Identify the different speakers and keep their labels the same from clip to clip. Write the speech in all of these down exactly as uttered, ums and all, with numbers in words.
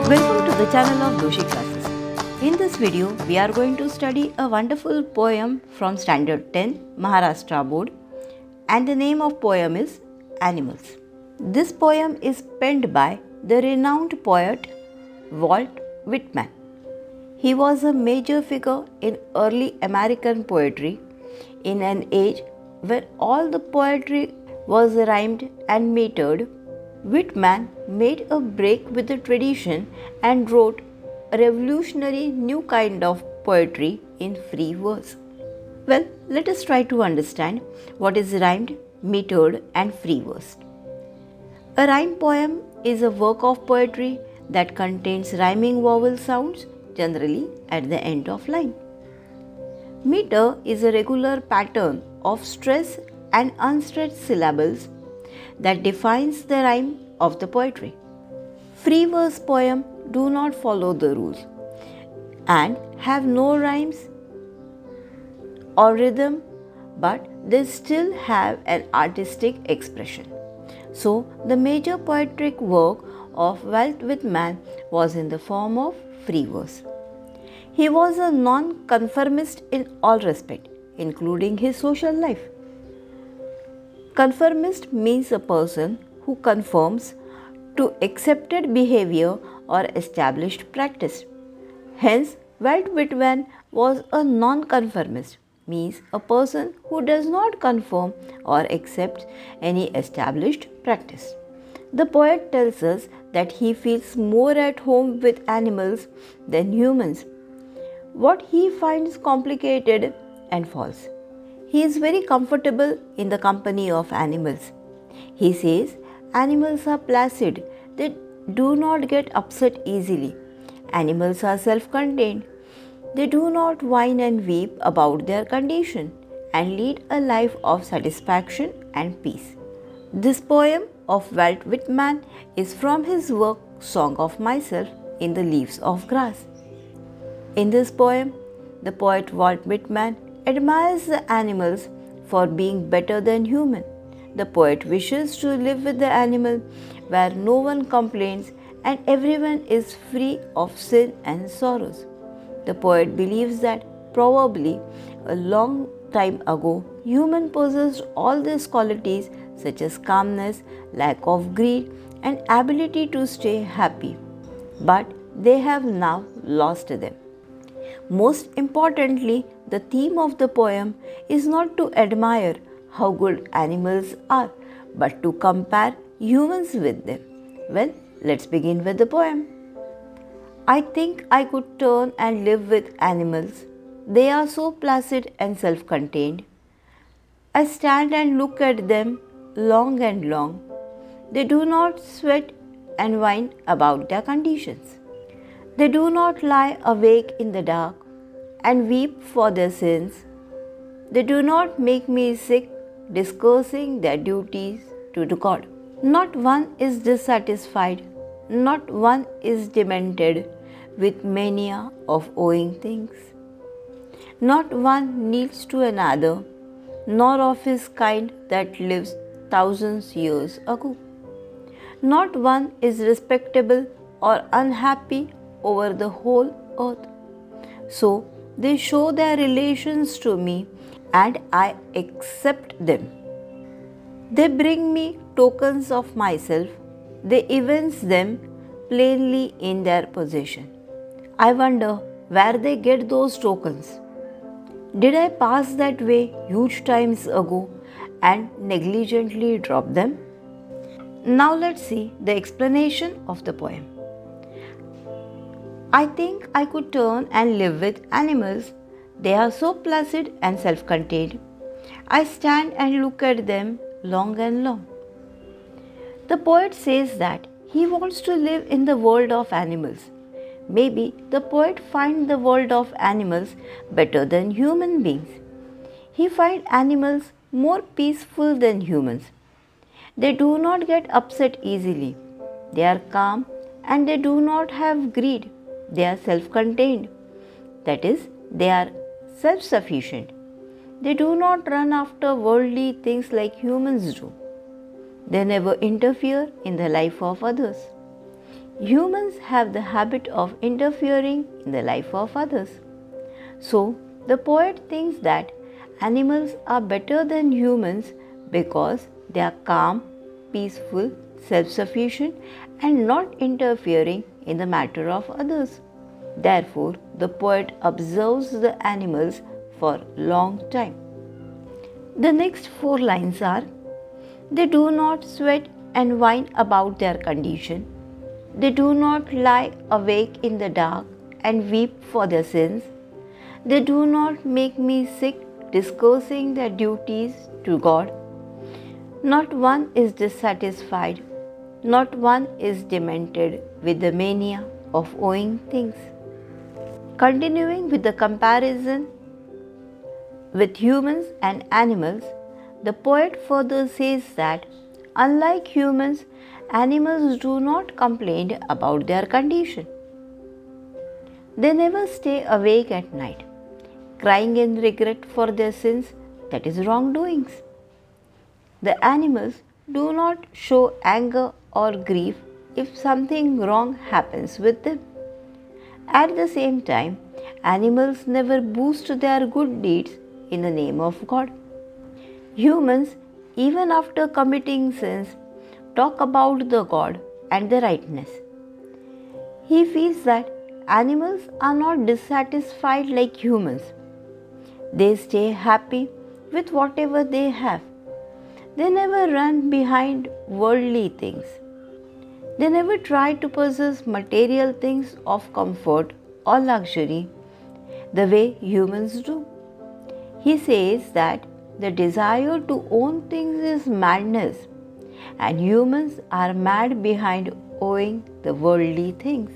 Speaker 1: Welcome to the channel of Doshi Classes. In this video, we are going to study a wonderful poem from Standard ten, Maharashtra Board, and the name of poem is Animals. This poem is penned by the renowned poet Walt Whitman. He was a major figure in early American poetry in an age where all the poetry was rhymed and metered. Whitman made a break with the tradition and wrote a revolutionary new kind of poetry in free verse. Well, let us try to understand what is rhymed, metered and free verse. A rhyme poem is a work of poetry that contains rhyming vowel sounds, generally at the end of line. Meter is a regular pattern of stressed and unstressed syllables that defines the rhyme of the poetry. Free verse poems do not follow the rules and have no rhymes or rhythm, but they still have an artistic expression. So, the major poetic work of Walt Whitman was in the form of free verse. He was a non-conformist in all respects, including his social life. Conformist means a person who conforms to accepted behavior or established practice. Hence, Walt Whitman was a non-conformist, means a person who does not conform or accept any established practice. The poet tells us that he feels more at home with animals than humans, what he finds complicated and false. He is very comfortable in the company of animals. He says animals are placid, they do not get upset easily. Animals are self-contained. They do not whine and weep about their condition and lead a life of satisfaction and peace. This poem of Walt Whitman is from his work Song of Myself in the Leaves of Grass. In this poem, the poet Walt Whitman admires the animals for being better than human. The poet wishes to live with the animal where no one complains and everyone is free of sin and sorrows. The poet believes that probably a long time ago, human possessed all these qualities such as calmness, lack of greed and ability to stay happy, but they have now lost them. Most importantly, the theme of the poem is not to admire how good animals are, but to compare humans with them. Well, let's begin with the poem. I think I could turn and live with animals. They are so placid and self-contained. I stand and look at them long and long. They do not sweat and whine about their conditions. They do not lie awake in the dark and weep for their sins. They do not make me sick discussing their duties to the God. Not one is dissatisfied, not one is demented with mania of owing things. Not one needs to another, nor of his kind that lives thousands years ago. Not one is respectable or unhappy over the whole earth. So they show their relations to me and I accept them. They bring me tokens of myself. They evince them plainly in their possession. I wonder where they get those tokens. Did I pass that way huge times ago and negligently drop them? Now let's see the explanation of the poem. I think I could turn and live with animals. They are so placid and self-contained. I stand and look at them long and long. The poet says that he wants to live in the world of animals. Maybe the poet finds the world of animals better than human beings. He finds animals more peaceful than humans. They do not get upset easily. They are calm and they do not have greed. They are self-contained. That is, they are self-sufficient. They do not run after worldly things like humans do. They never interfere in the life of others. Humans have the habit of interfering in the life of others. So, the poet thinks that animals are better than humans because they are calm, peaceful, self-sufficient and not interfering in the matter of others. Therefore, the poet observes the animals for a long time. The next four lines are: they do not sweat and whine about their condition. They do not lie awake in the dark and weep for their sins. They do not make me sick discussing their duties to God. Not one is dissatisfied, not one is demented with the mania of owing things. Continuing with the comparison with humans and animals, the poet further says that unlike humans, animals do not complain about their condition. They never stay awake at night, crying in regret for their sins, that is, wrongdoings. The animals do not show anger or grief if something wrong happens with them. At the same time, animals never boast their good deeds in the name of God. Humans, even after committing sins, talk about the God and the rightness. He feels that animals are not dissatisfied like humans. They stay happy with whatever they have. They never run behind worldly things. They never try to possess material things of comfort or luxury the way humans do. He says that the desire to own things is madness, and humans are mad behind owing the worldly things.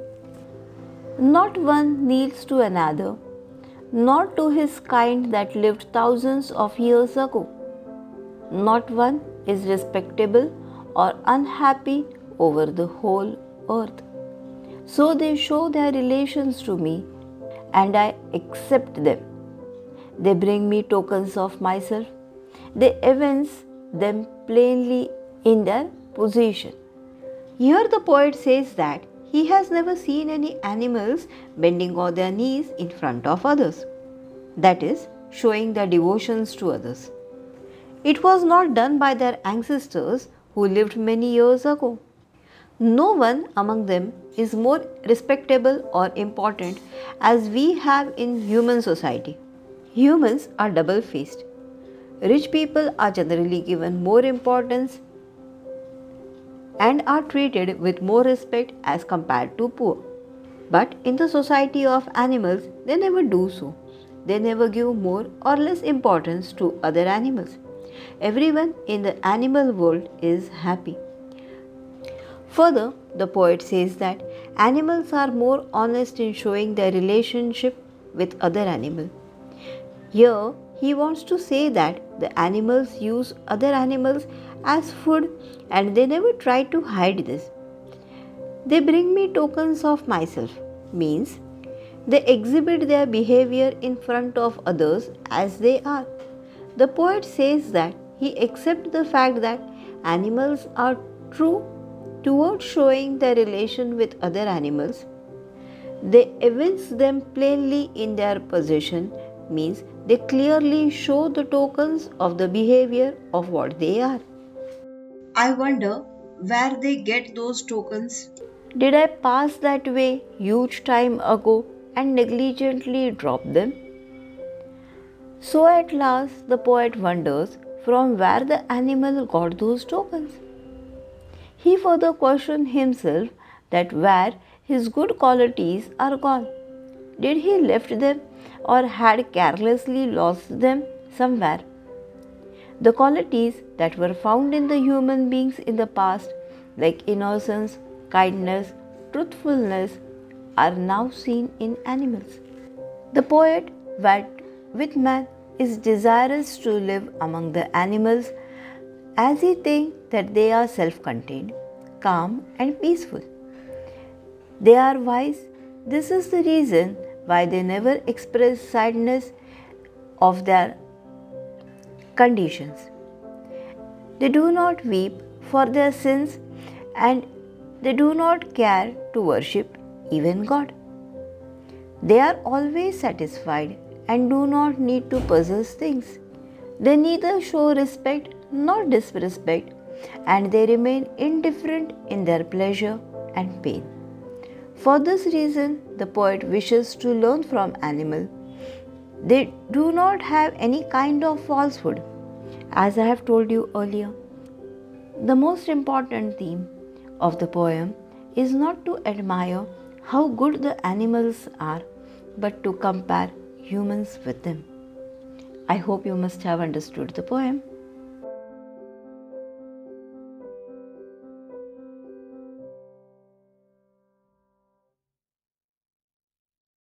Speaker 1: Not one kneels to another, nor to his kind that lived thousands of years ago. Not one is respectable or unhappy over the whole earth. So they show their relations to me, and I accept them. They bring me tokens of myself. They evince them plainly in their position. Here the poet says that he has never seen any animals bending on their knees in front of others, that is, showing their devotions to others. It was not done by their ancestors who lived many years ago. No one among them is more respectable or important as we have in human society. Humans are double-faced. Rich people are generally given more importance and are treated with more respect as compared to poor. But in the society of animals, they never do so. They never give more or less importance to other animals. Everyone in the animal world is happy. Further, the poet says that animals are more honest in showing their relationship with other animals. Here, he wants to say that the animals use other animals as food and they never try to hide this. They bring me tokens of myself, means they exhibit their behavior in front of others as they are. The poet says that he accepts the fact that animals are true towards showing their relation with other animals. They evince them plainly in their possession, means they clearly show the tokens of the behavior of what they are.
Speaker 2: I wonder where they get those tokens.
Speaker 1: Did I pass that way huge time ago and negligently drop them? So at last the poet wonders from where the animal got those tokens. He further questions himself that where his good qualities are gone. Did he left them or had carelessly lost them somewhere? The qualities that were found in the human beings in the past, like innocence, kindness, truthfulness, are now seen in animals. The poet, with man, is desirous to live among the animals as he thinks that they are self-contained, calm and peaceful. They are wise. This is the reason why they never express sadness of their conditions. They do not weep for their sins and They do not care to worship even God. They are always satisfied and do not need to possess things. They neither show respect nor disrespect, and they remain indifferent in their pleasure and pain. For this reason, the poet wishes to learn from animals. They do not have any kind of falsehood, as I have told you earlier. The most important theme of the poem is not to admire how good the animals are, but to compare humans with them. I hope you must have understood the poem.